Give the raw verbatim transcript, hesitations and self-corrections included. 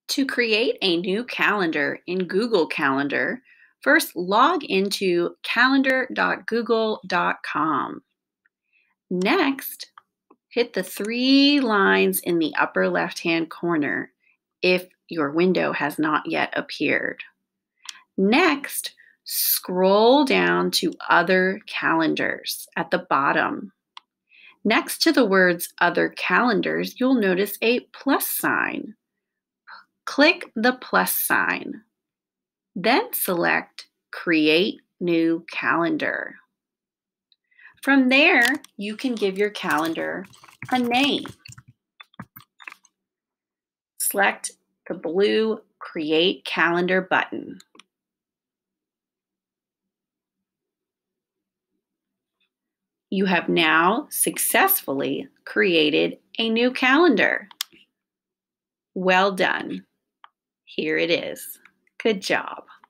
To create a new calendar in Google Calendar, first log into calendar dot google dot com. Next, hit the three lines in the upper left-hand corner if your window has not yet appeared. Next, scroll down to Other Calendars at the bottom. Next to the words Other Calendars, you'll notice a plus sign. Click the plus sign. Then select Create New Calendar. From there, you can give your calendar a name. Select the blue Create Calendar button. You have now successfully created a new calendar. Well done. Here it is. Good job.